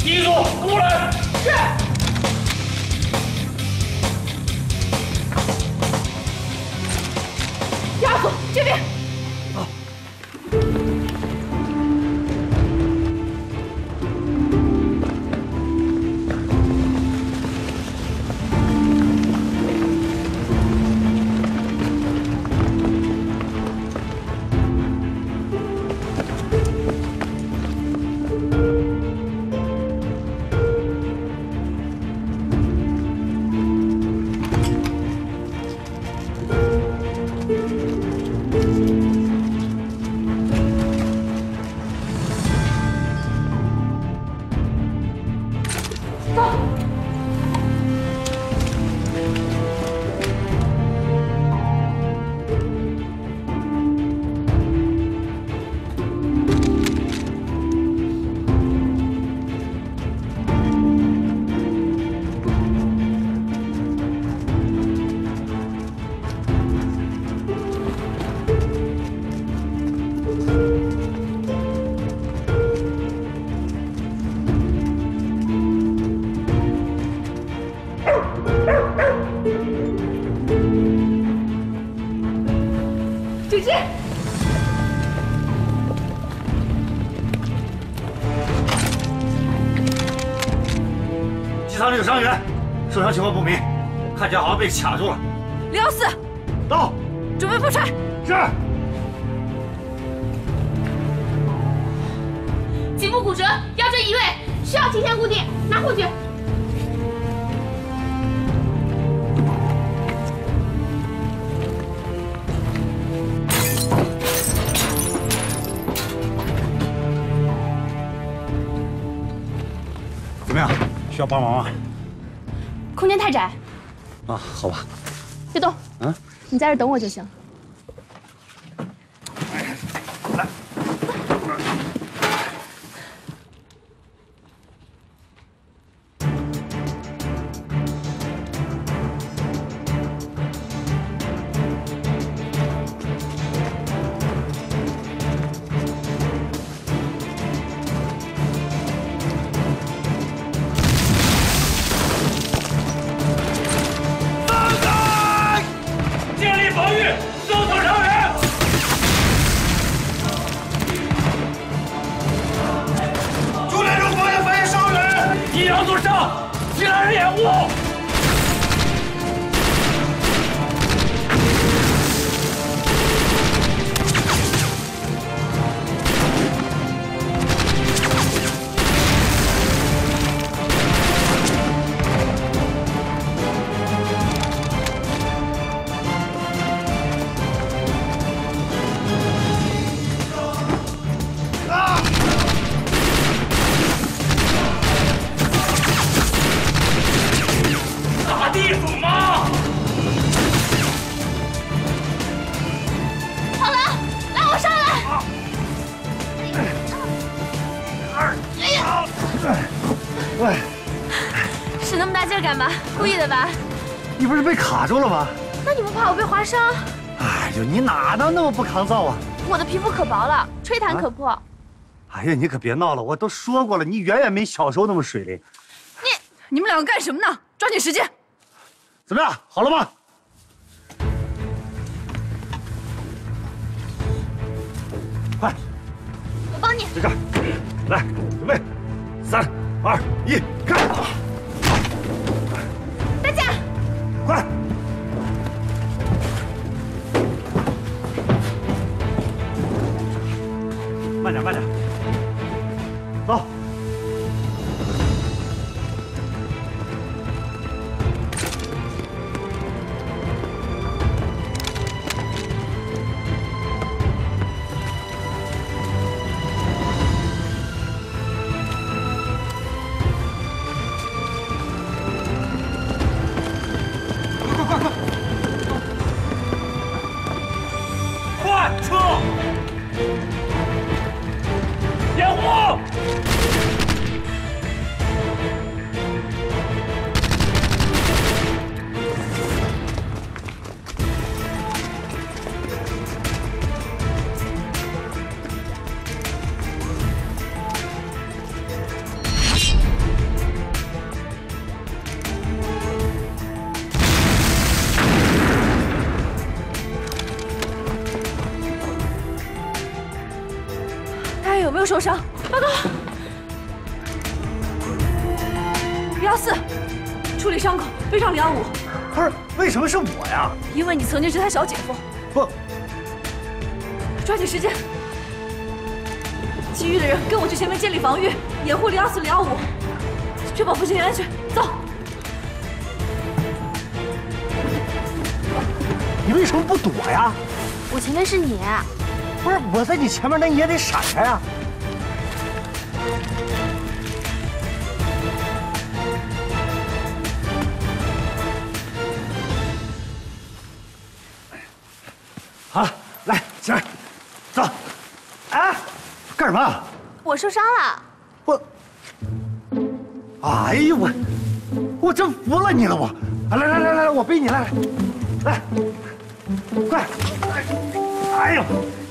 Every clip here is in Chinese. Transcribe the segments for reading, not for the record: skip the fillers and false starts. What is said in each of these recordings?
第一组过来。是。 第二组这边。 走。 警戒！ 机舱里有伤员，受伤情况不明，看起来好像被卡住了。 014， 到， 准备破踹。 是。 颈部骨折，腰椎移位，需要提前固定，拿护具。 怎么样？需要帮忙吗？ 空间太窄。 啊，好吧。 别动。 嗯， 你在这等我就行。 来。 使那么大劲儿干嘛？故意的吧？ 你不是被卡住了吗？ 那你不怕我被划伤？ 哎呦，你哪能那么不抗造啊？ 我的皮肤可薄了，吹弹可破。 哎呀，你可别闹了，我都说过了，你远远没小时候那么水灵。 你们两个干什么呢？抓紧时间！ 怎么样？好了吗？快！ 我帮你。 就这儿，来，准备，3、2、1，开！ 大家， 快！慢点，慢点，走。 受伤。报告。014，处理伤口，背上025。 不是，为什么是我呀？ 因为你曾经是他小姐夫。 不， 抓紧时间。其余的人跟我去前面建立防御，掩护014、025，确保父亲安全。走。 你为什么不躲呀？ 我前面是你。 不是，我在你前面，那你也得闪开呀。好了，来，起来，走。哎，干什么？ 我受伤了。 我，哎呦我真服了你了我。来，我背你来，快！哎呦，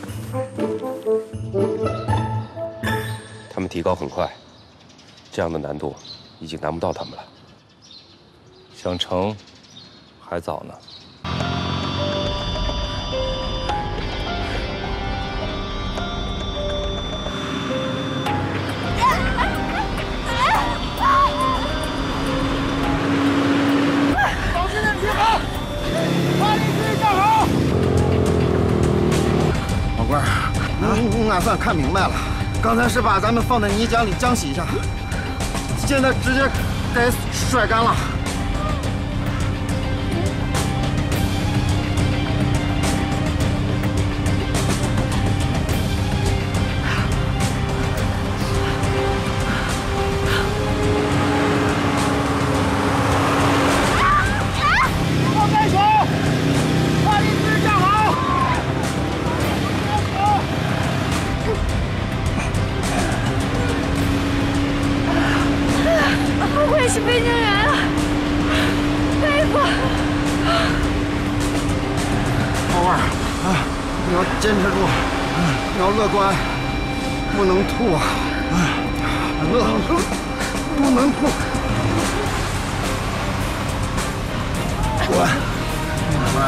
他们提高很快，这样的难度已经难不到他们了。想成还早呢。 保持阵地好，发力区站好。 老官儿，俺算看明白了，刚才是把咱们放在泥浆里浆洗一下，现在直接该甩干了。 不愧是飞行员啊，佩服！ 老官儿啊，你要坚持住，你要乐观，不能吐啊！不能吐。乖。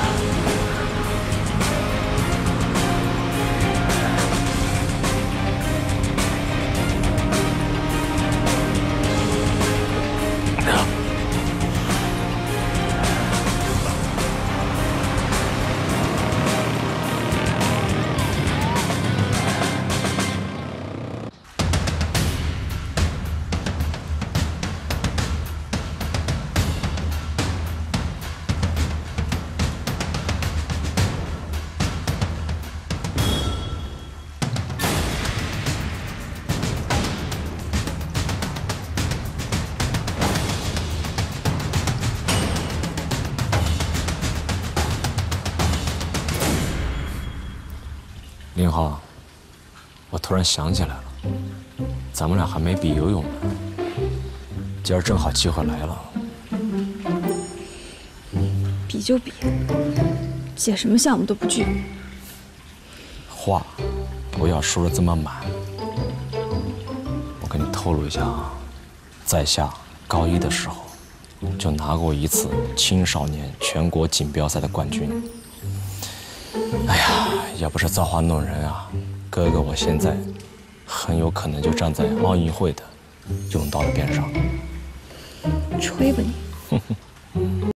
林浩，我突然想起来了，咱们俩还没比游泳呢，今儿正好机会来了。 比就比，姐什么项目都不惧。 话不要说的这么满。我跟你透露一下啊，在下高一的时候就拿过一次青少年全国锦标赛的冠军。哎呀，要不是造化弄人啊，哥哥我现在很有可能就站在奥运会的甬道的边上。 吹吧你！